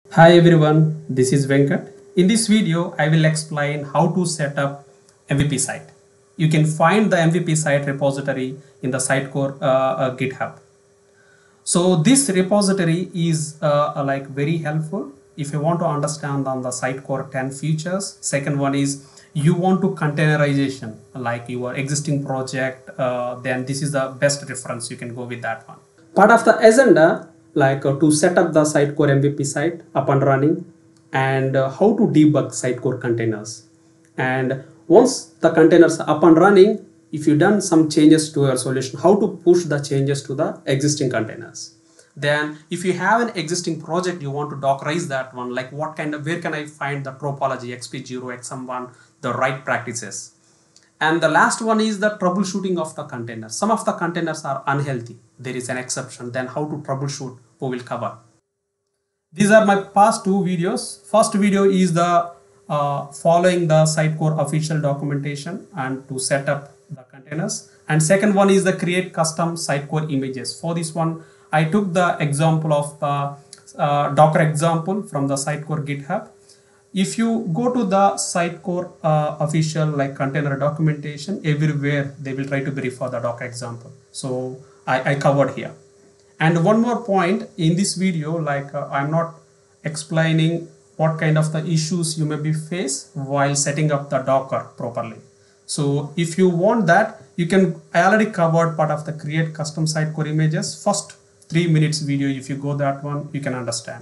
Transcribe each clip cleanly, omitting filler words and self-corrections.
Hi everyone, this is Venkat. In this video, I will explain how to set up MVP site. You can find the MVP site repository in the Sitecore GitHub. So this repository is like very helpful if you want to understand on the Sitecore 10 features. Second one is you want to containerization like your existing project, then this is the best reference. You can go with that one. Part of the agenda like to set up the Sitecore MVP site up and running and how to debug Sitecore containers. And once the containers are up and running, if you done some changes to your solution, how to push the changes to the existing containers. Then if you have an existing project, you want to dockerize that one, like what kind of, where can I find the topology, XP0, XM1, the right practices. And the last one is the troubleshooting of the containers. Some of the containers are unhealthy. There is an exception. Then how to troubleshoot, we will cover. These are my past two videos. First video is the following the Sitecore official documentation and to set up the containers. And second one is the create custom Sitecore images. For this one, I took the example of the Docker example from the Sitecore GitHub. If you go to the Sitecore official like container documentation, everywhere they will try to verify the Docker example. So I covered here. And one more point in this video, like I'm not explaining what kind of the issues you may be face while setting up the Docker properly. So if you want that, you can, I already covered part of the create custom Sitecore images. First 3 minutes video, if you go that one, you can understand.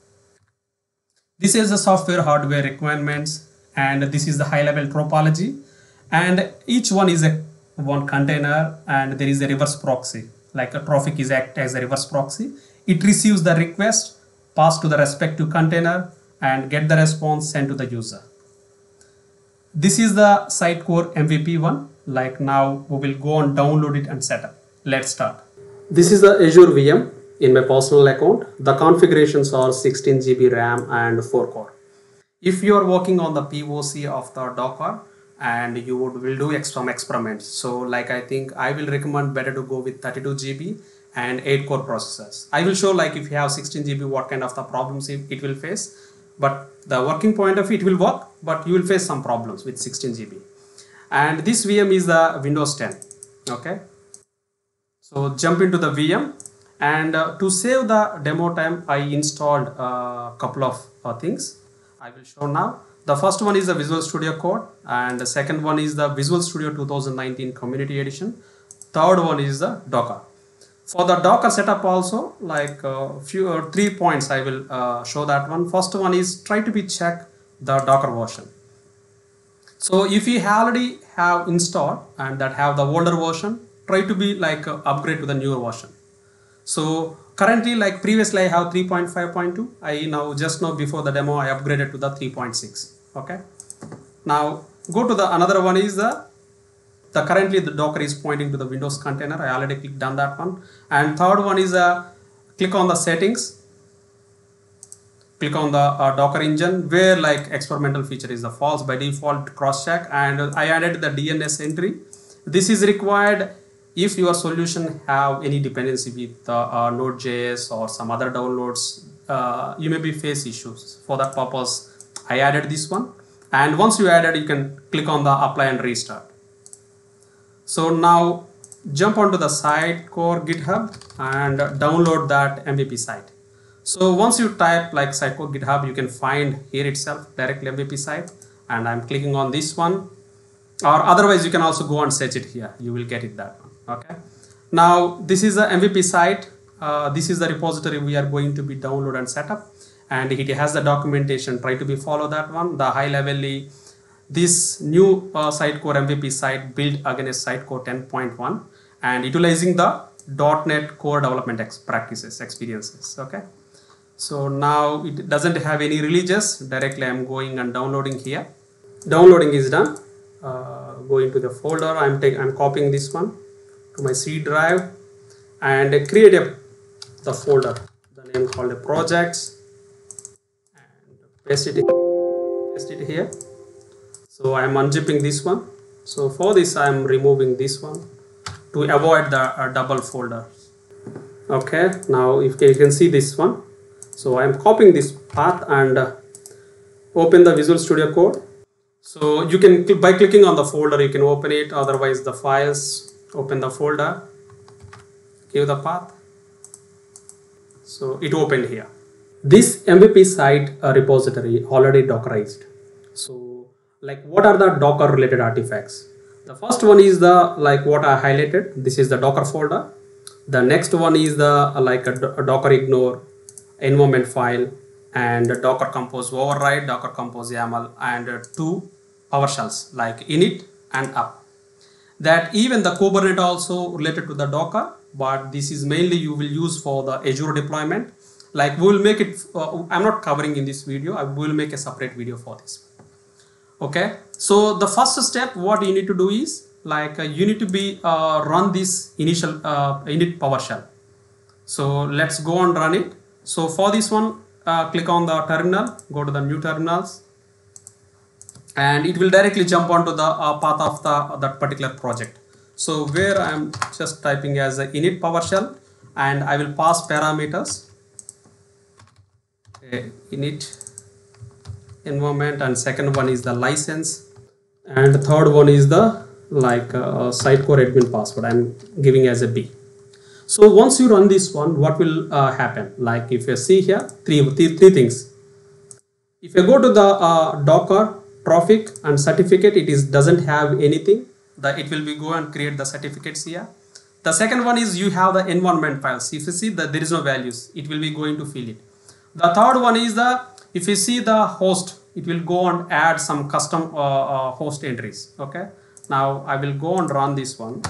This is the software hardware requirements and this is the high level topology, and each one is a one container and there is a reverse proxy, like a Traefik is act as a reverse proxy. It receives the request, pass to the respective container and get the response sent to the user. This is the Sitecore MVP one. Like now we will go and download it and set up. Let's start. This is the Azure VM in my personal account. The configurations are 16 GB RAM and 4 core. If you are working on the POC of the Docker and you will do some experiments, so like I think I will recommend better to go with 32 GB and 8 core processors. I will show like if you have 16 GB what kind of the problems it will face, but the working point of it will work, but you will face some problems with 16 GB. And this VM is the Windows 10. Okay, so jump into the VM. And to save the demo time, I installed a couple of things I will show now. The first one is the Visual Studio Code, and the second one is the Visual Studio 2019 Community Edition. Third one is the Docker. For the Docker setup also, like few 3 points I will show that one. First one is try to be check the Docker version. So if you already have installed and that have the older version, try to be like upgrade to the newer version. So currently, like previously I have 3.5.2. I now before the demo I upgraded to the 3.6. Okay. Now go to the another one is the currently the Docker is pointing to the Windows container. I already clicked on that one. And third one is click on the settings. Click on the Docker engine where like experimental feature is the false by default cross check, and I added the DNS entry. This is required if your solution have any dependency with Node.js or some other downloads. You may be face issues. For that purpose, I added this one. And once you added, you can click on the apply and restart. So now jump onto the Sitecore GitHub and download that MVP site. So once you type like Sitecore GitHub, you can find here itself directly MVP site, and I'm clicking on this one. Or otherwise you can also go and search it here. You will get it that one. Okay. Now this is the MVP site. This is the repository we are going to be download and set up, and it has the documentation. Try to be follow that one. The high levelly this new Sitecore MVP site built against Sitecore 10.1 and utilizing the .NET Core development practices experiences. Okay. So now it doesn't have any releases. Directly I'm going and downloading here. Downloading is done. Going to the folder, I'm copying this one to my C drive and create the folder, the name called the projects, and paste it here. So I'm unzipping this one. So for this I'm removing this one to avoid the double folder. Okay, now if you can see this one. So I am copying this path and open the Visual Studio Code. So you can, by clicking on the folder, you can open it. Otherwise the files, open the folder, give the path. So it opened here. This MVP site repository already dockerized. So like what are the Docker related artifacts? The first one is the like what I highlighted. This is the Docker folder. The next one is the like a Docker ignore environment file and a Docker compose override, Docker compose YAML, and two PowerShells like init and up. That even the Kubernetes also related to the Docker, but this is mainly you will use for the Azure deployment. Like we will make it, I'm not covering in this video, I will make a separate video for this. Okay, so the first step what you need to do is like you need to be run this initial init PowerShell. So let's go and run it. So for this one, click on the terminal, go to the new terminals, and it will directly jump onto the path of that particular project. So where I am just typing as a init PowerShell, and I will pass parameters. Init environment, and second one is the license, and the third one is the like Sitecore admin password. I'm giving as a B. So once you run this one, what will happen? Like if you see here, three things. If you go to the Docker Trophic and certificate, it is doesn't have anything. It will be go and create the certificates here. The second one is you have the environment files. If you see that there is no values, it will be going to fill it. The third one is the, if you see the host, it will go and add some custom host entries. Okay, now I will go and run this one.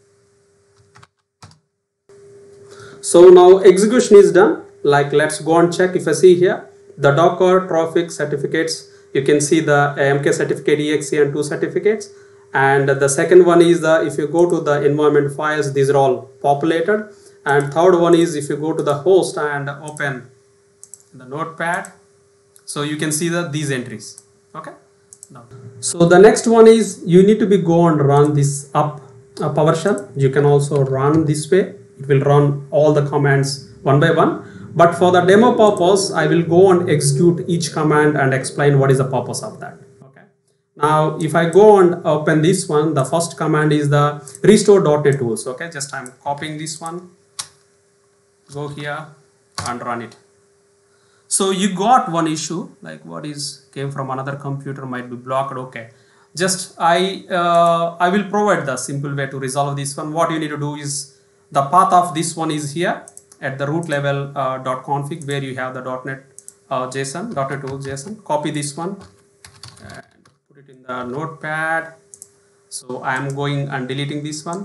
So now execution is done. Like let's go and check. If I see here the Docker Trophic certificates, you can see the MK certificate exe and two certificates. And the second one is the, if you go to the environment files, these are all populated. And third one is if you go to the host and open the notepad, so you can see these entries. Okay, now so the next one is you need to be go and run this up PowerShell. You can also run this way, it will run all the commands one by one, but for the demo purpose I will go and execute each command and explain what is the purpose of that. Okay, now if I go and open this one, the first command is the restore.NET tools. Okay, just I'm copying this one, go here and run it. So you got one issue, like what is came from another computer might be blocked. Okay, just I will provide the simple way to resolve this one. What you need to do is the path of this one is here at the root level .config, where you have the .NET JSON, .NET tools JSON. Copy this one and put it in the notepad. So I am going and deleting this one.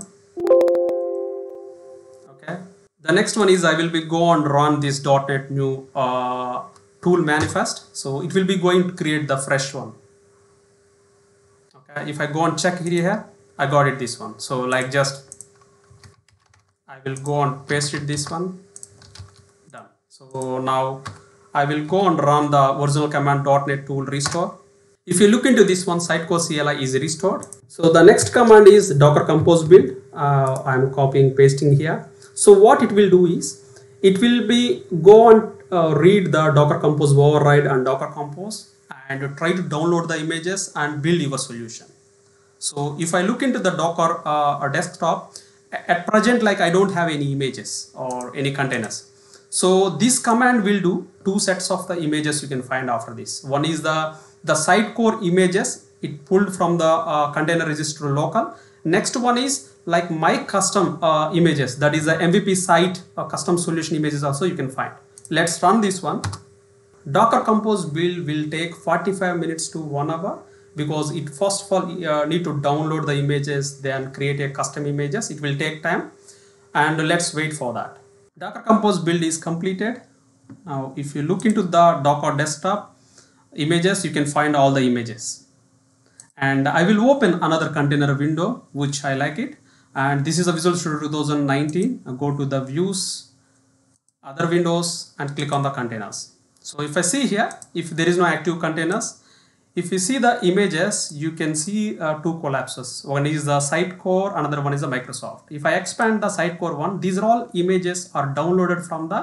Okay. The next one is I will be go and run this .NET new tool manifest. So it will be going to create the fresh one. Okay, if I go and check here, I got it this one. So like just I will go and paste it this one. Done. So now I will go and run the original command .NET tool restore. If you look into this one, Sitecore CLI is restored. So the next command is Docker compose build. I am copying pasting here. So what it will do is it will be go and read the Docker compose override and Docker compose and try to download the images and build your solution. So if I look into the Docker desktop, at present like I don't have any images or any containers. So this command will do two sets of the images you can find after this. One is the Sitecore images, it pulled from the container registry local. Next one is like my custom images, that is the MVP site custom solution images also you can find. Let's run this one. Docker compose build will take 45 minutes to 1 hour because it first of all need to download the images, then create a custom images. It will take time and let's wait for that. Docker compose build is completed. Now if you look into the Docker desktop images, you can find all the images. And I will open another container window which I like it, and this is a Visual Studio 2019. Go to the views, other windows, and click on the containers. So if I see here, if there is no active containers, if you see the images, you can see two collapses. One is the Sitecore, another one is the Microsoft. If I expand the Sitecore one, these are all images are downloaded from the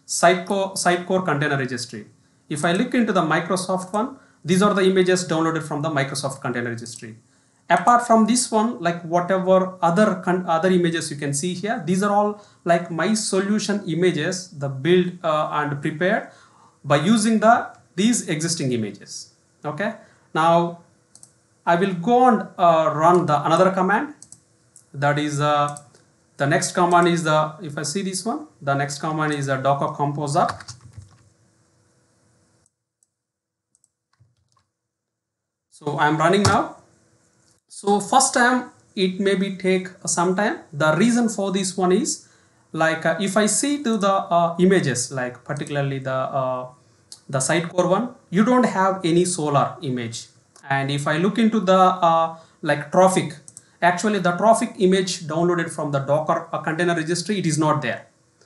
Sitecore container registry. If I look into the Microsoft one, these are the images downloaded from the Microsoft container registry. Apart from this one, like whatever other images you can see here, these are all like my solution images, the build and prepared by using these existing images. Okay, now I will go and run another command. That is the next command is if I see this one, the next command is docker compose up. So I am running now. So first time it maybe take some time. The reason for this one is like if I see to the images, like particularly the Sitecore one, you don't have any Solar image. And if I look into the like Trophic, actually the Trophic image downloaded from the Docker container registry, it is not there.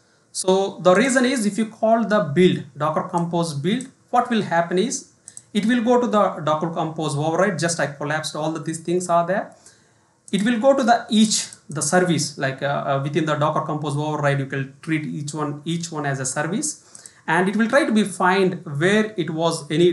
So the reason is, if you call the build docker compose build, what will happen is it will go to the docker compose override. Just I collapsed all these things are there. It will go to the service, like within the docker compose override, you can treat each one as a service, and it will try to be find where it was any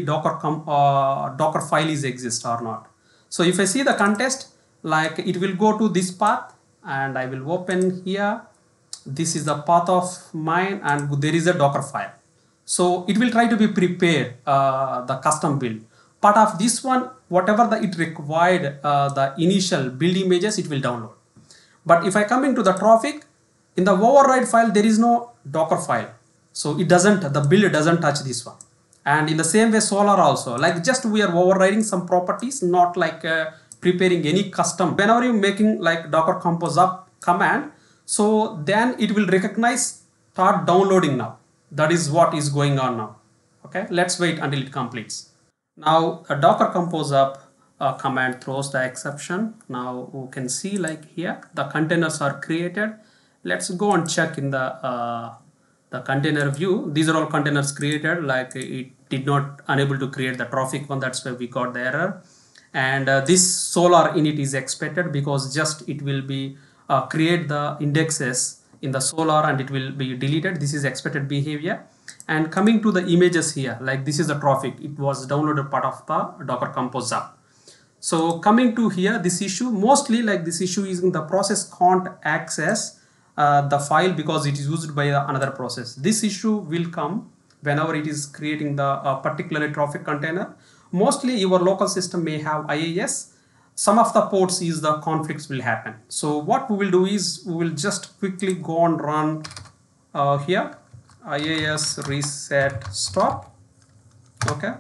docker file is exist or not. So if I see the context, like it will go to this path, and I will open here. This is the path of mine, and there is a Docker file. So it will try to be prepared the custom build. Part of this one, whatever it required, the initial build images, it will download. But if I come into the Trophic, in the override file, there is no Docker file. So the build doesn't touch this one. And in the same way, Solar also, like just we are overriding some properties, not like preparing any custom. Whenever you're making like docker compose up command, so then it will recognize, start downloading now. That is what is going on now. Okay, let's wait until it completes. Now a docker compose up command throws the exception. Now you can see like here the containers are created. Let's go and check in the container view. These are all containers created, like it did not unable to create the Trophic one, that's why we got the error. And this Solar init is expected because just it will be create the indexes in the Solar and it will be deleted. This is expected behavior. And coming to the images here, like this is the Trophic, it was downloaded part of the docker compose up. So coming to here, this issue, mostly like this issue is in the process can't access the file because it is used by another process. This issue will come whenever it is creating the particular Trophic container. Mostly your local system may have IIS. Some of the ports is the conflicts will happen. So what we will do is we will just quickly go and run here IIS reset stop. Okay.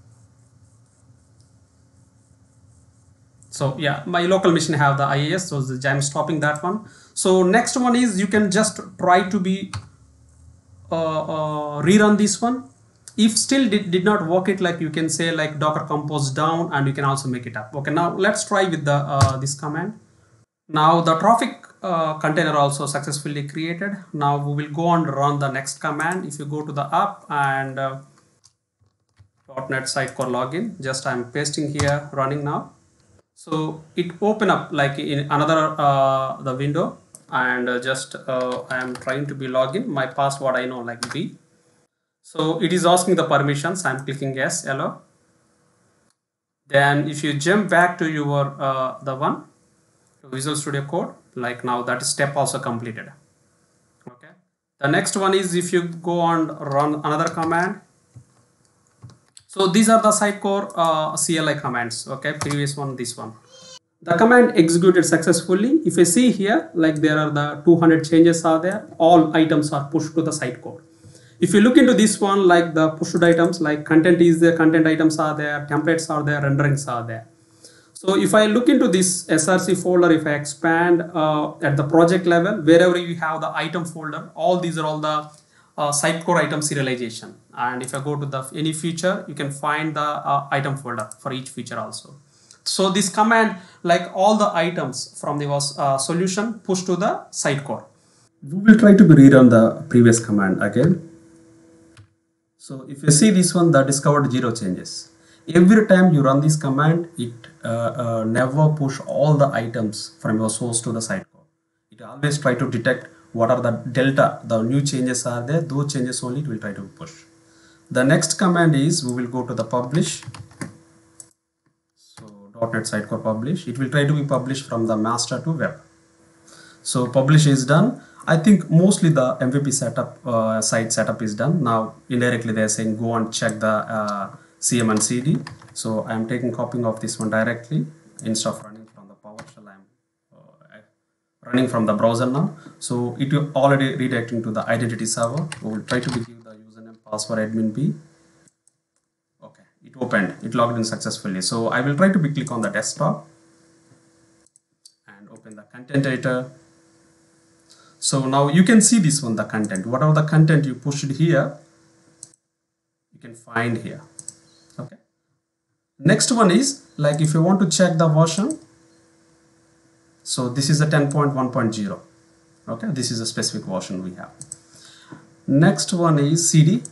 So yeah, my local machine have the IIS, so I'm stopping that one. So next one is you can just try to be rerun this one. If still did not work it, like you can say like docker compose down and you can also make it up. Okay, now let's try with the this command. Now the Trophic container also successfully created. Now we will go and run the next command. If you go to the app and .NET Sitecore login, just I'm pasting here, running now. So it open up like in another the window, and just I am trying to be login. My password I know like B. So it is asking the permissions. I'm clicking yes, hello. Then if you jump back to your the one Visual Studio Code, like now that step also completed. Okay. The next one is if you go and run another command. So these are the Sitecore CLI commands. Okay, previous one, this one. The command executed successfully. If you see here, like there are the 200 changes are there. All items are pushed to the Sitecore. If you look into this one, like the pushed items, like content is there, content items are there, templates are there, renderings are there. So if I look into this SRC folder, if I expand at the project level, wherever you have the item folder, all these are all the Sitecore item serialization. And if I go to the any feature, you can find the item folder for each feature also. So this command, like all the items from the solution, push to the Sitecore. We will try to rerun the previous command again. So if you see this one, that discovered 0 changes. Every time you run this command, it never push all the items from your source to the Sitecore. It always try to detect what are the delta, the new changes are there, those changes only it will try to push. The next command is we will go to the publish. So .NET Sitecore publish, it will try to be published from the master to web. So publish is done. I think mostly the MVP setup site setup is done. Now indirectly they are saying go and check the CM and CD. So I am taking copying of this one directly instead of running from the PowerShell. I am running from the browser now. So it will already redirecting to the identity server. We will try to give the username password admin B. Okay, it opened. It logged in successfully. So I will try to click on the desktop and open the content editor. So now you can see this one, the content. Whatever the content you pushed here, you can find here. Okay. Next one is like if you want to check the version. So this is a 10.1.0. Okay, this is a specific version we have. Next one is CD.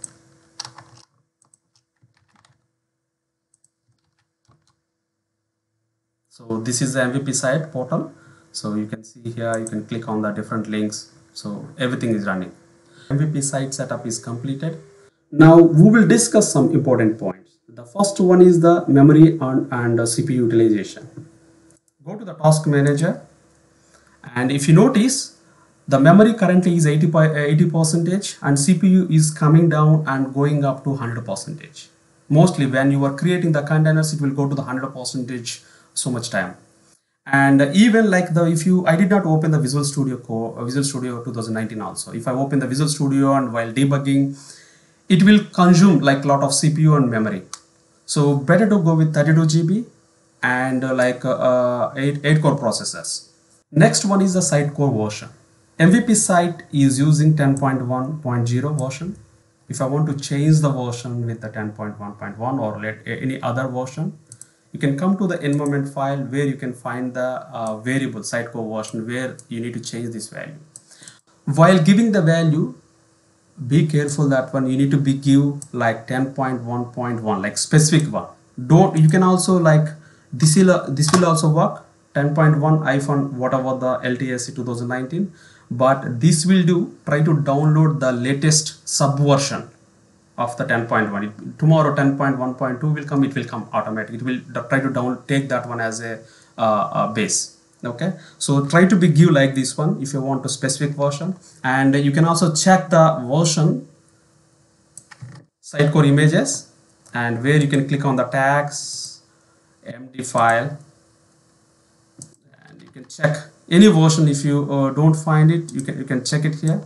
So this is the MVP site portal. So you can see here, you can click on the different links. So everything is running. MVP site setup is completed. Now we will discuss some important points. The first one is the memory and CPU utilization. Go to the task manager, and if you notice, the memory currently is 80% and CPU is coming down and going up to 100%. Mostly when you are creating the containers, it will go to the 100% so much time. And even like I did not open the Visual Studio 2019 also. If I open the Visual Studio and while debugging, it will consume like a lot of CPU and memory. So better to go with 32 GB and 8 core processors. Next one is the Sitecore version. MVP site is using 10.1.0 version. If I want to change the version with the 10.1.1 or any other version, you can come to the environment file where you can find the variable Sitecore version where you need to change this value. While giving the value, be careful that one you need to give like 10.1.1, like specific one. You can also like this will also work 10.1 iPhone whatever the LTSC 2019, but this will try to download the latest subversion of the 10.1. Tomorrow 10.1.2 will come, it will come automatically. It will try to take that one as a base. Okay, so try to give like this one if you want a specific version, and you can also check the version Sitecore images, and where you can click on the tags MD file, and you can check any version. If you don't find it, you can check it here.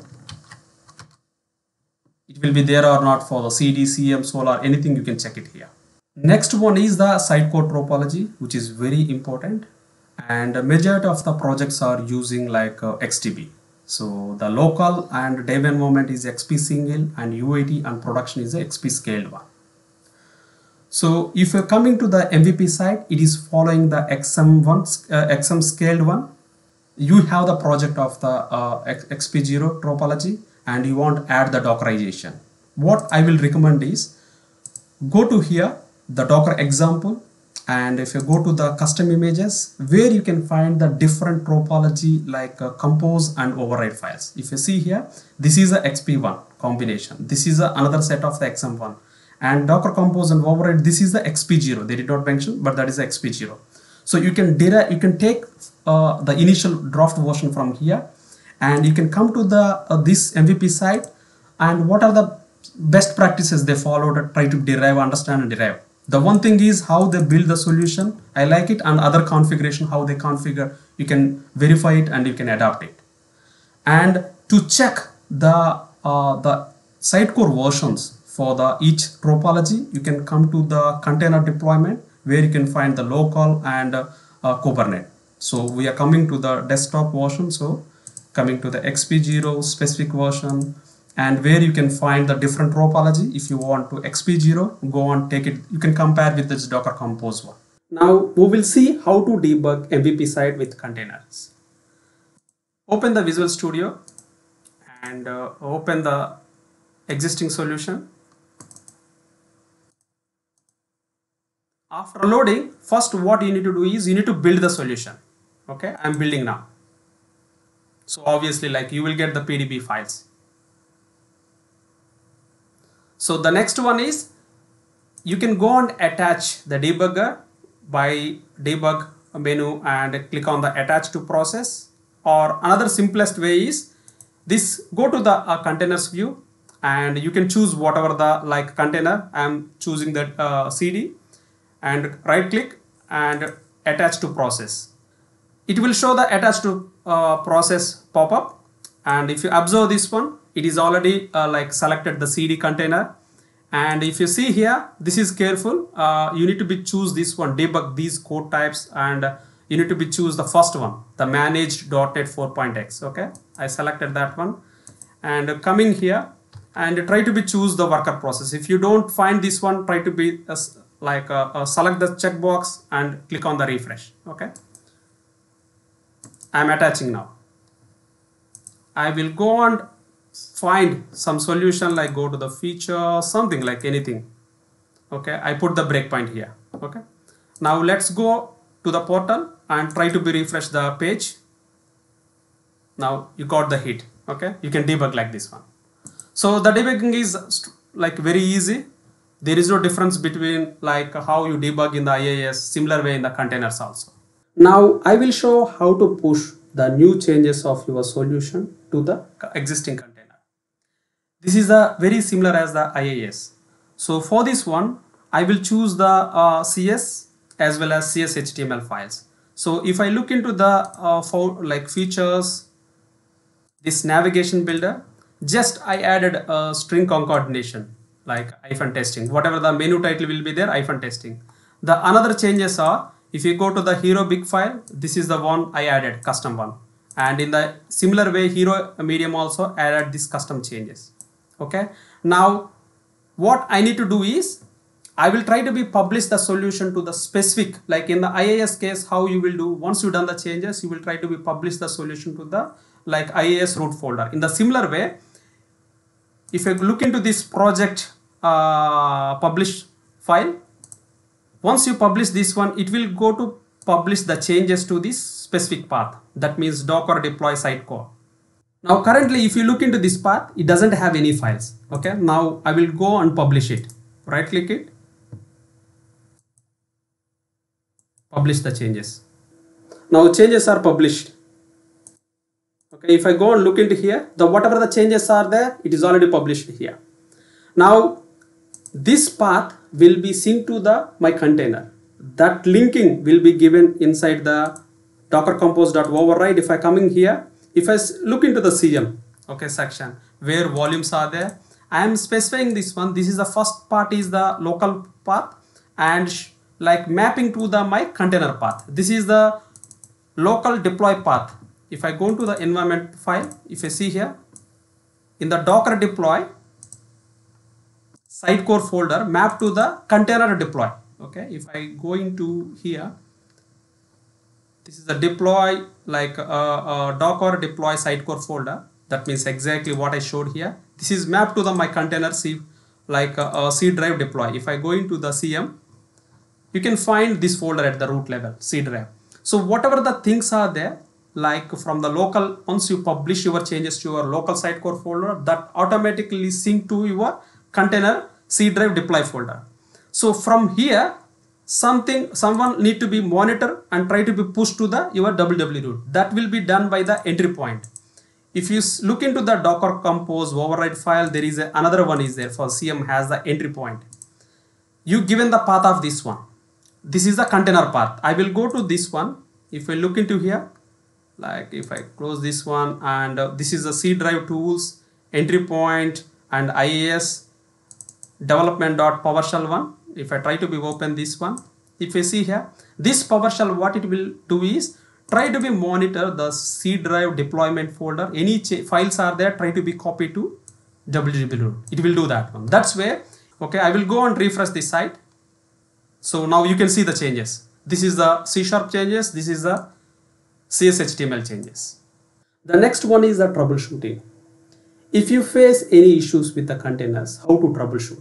It will be there or not for the CD, CM, Solar, anything you can check it here. Next one is the Sitecore topology, which is very important, and the majority of the projects are using like XTB. So the local and dev environment is XP single, and UAT and production is a XP scaled one. So if you're coming to the MVP site, it is following the XM scaled one. You have the project of the XP0 topology, and you want to add the Dockerization. What I will recommend is go to here, the Docker example, and if you go to the custom images, where you can find the different topology like compose and override files. If you see here, this is a XP1 combination. This is another set of the XM1, and Docker compose and override. This is the XP0. They did not mention, but that is the XP0. So you can take the initial draft version from here, and you can come to the this MVP site, and what are the best practices they followed to try to understand and derive. The one thing is how they build the solution. I like it, and other configuration, how they configure, you can verify it and you can adapt it. And to check the Sitecore versions for each topology, you can come to the container deployment where you can find the local and Kubernetes. So we are coming to the desktop version. So coming to the XP0 specific version, and where you can find the different topology. If you want to XP0, go and take it. You can compare with this Docker Compose one. Now we will see how to debug MVP site with containers. Open the Visual Studio and open the existing solution. After loading, first what you need to do is you need to build the solution. Okay, I am building now. So obviously, like, you will get the PDB files. So the next one is, you can go and attach the debugger by debug menu and click on the attach to process. Or another simplest way is this: go to the containers view and you can choose whatever the like container. I am choosing the CD, and right click and attach to process. It will show the attach to process pop up, and if you observe this one, it is already like selected the CD container. And if you see here, this is careful, you need to be choose this one, debug these code types, and you need to be choose the first one, the managed .NET 4.x. okay, I selected that one, and coming here and try to be choose the worker process. If you don't find this one, try to be select the checkbox and click on the refresh. Okay, I am attaching now. I will go and find some solution, like go to the feature, something like anything. Okay, I put the breakpoint here. Okay, now let's go to the portal and try to be refresh the page. Now you got the hit. Okay, you can debug like this one. So the debugging is like very easy. There is no difference between like how you debug in the IIS, similar way in the containers also. Now I will show how to push the new changes of your solution to the existing container. This is very similar as the IIS. So for this one, I will choose the CS as well as CS HTML files. So if I look into the features, this navigation builder, just I added a string concatenation like -testing. Whatever the menu title will be there, -testing. The another changes are, if you go to the hero big file, this is the one I added, custom one. And in the similar way, hero medium also added this custom changes. Okay, now what I need to do is, I will try to be publish the solution to the specific, like in the IIS case, how you will do, once you done the changes, you will try to be publish the solution to the like IIS root folder. In the similar way, if you look into this project publish file, once you publish this one, it will go to publish the changes to this specific path. That means Docker deploy Sitecore. Now currently, if you look into this path, it doesn't have any files. Okay, now I will go and publish it. Right click it, publish the changes. Now changes are published. Okay, if I go and look into here, the whatever the changes are there, it is already published here. Now this path will be synced to my container. That linking will be given inside the docker compose.override. If I come in here, if I look into the CM, okay, section where volumes are there, I am specifying this one. This is the first part is the local path, and like mapping to my container path. This is the local deploy path. If I go into the environment file, if I see here in the Docker deploy Sitecore folder, map to the container deploy. Okay, if I go into here, this is the deploy like Docker deploy Sitecore folder. That means exactly what I showed here. This is mapped to my container C, like C drive deploy. If I go into the CM, you can find this folder at the root level, C drive. So whatever the things are there, like from the local, once you publish your changes to your local Sitecore folder, that automatically sync to your container C drive deploy folder. So from here, someone need to be monitor and try to be pushed to your www root. That will be done by the entry point. If you look into the Docker compose override file, there is another one is there for CM has the entry point. You given the path of this one. This is the container path. I will go to this one. If I look into here, like if I close this one, and this is the C drive tools, entry point, and IIS development.PowerShell one. If I try to be open this one, if I see here, this PowerShell, what it will do is try to be monitor the C drive deployment folder. Any files are there, try to be copied to www root. It will do that one. That's where, okay, I will go and refresh this site. So now you can see the changes. This is the C# changes. This is the CS HTML changes. The next one is the troubleshooting. If you face any issues with the containers, how to troubleshoot?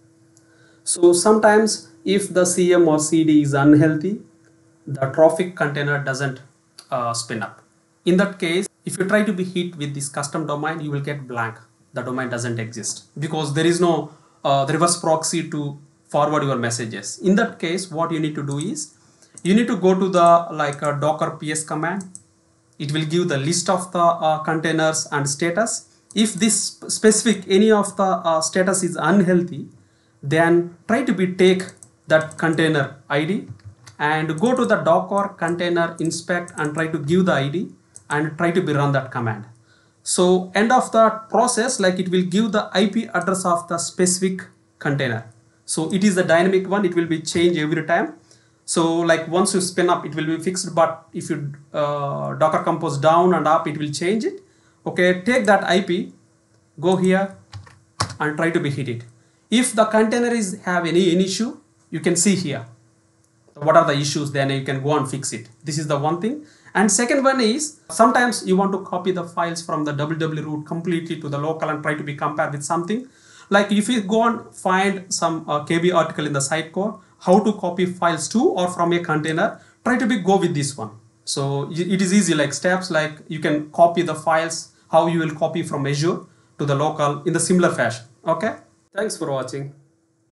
So sometimes if the CM or CD is unhealthy, the Trophic container doesn't spin up. In that case, If you try to be hit with this custom domain, you will get blank. The domain doesn't exist because there is no the reverse proxy to forward your messages. In that case, what you need to do is you need to go to the docker ps command. It will give the list of the containers and status. If this specific any of the status is unhealthy, then try to be take that container ID and go to the docker container inspect and try to give the ID and try to be run that command. So end of the process, like it will give the IP address of the specific container. So it is a dynamic one, it will be changed every time. So like once you spin up, it will be fixed, but if you docker compose down and up, it will change it. Okay, take that IP, go here and try to be hit it. If the container is have any issue, you can see here what are the issues, then you can go and fix it. This is the one thing. And second one is sometimes you want to copy the files from the www root completely to the local and try to be compared with something. Like if you go and find some KB article in the Sitecore, how to copy files to or from a container, try to be go with this one. So it is easy, like steps, like you can copy the files, how you will copy from Azure to the local in the similar fashion. Okay, thanks for watching.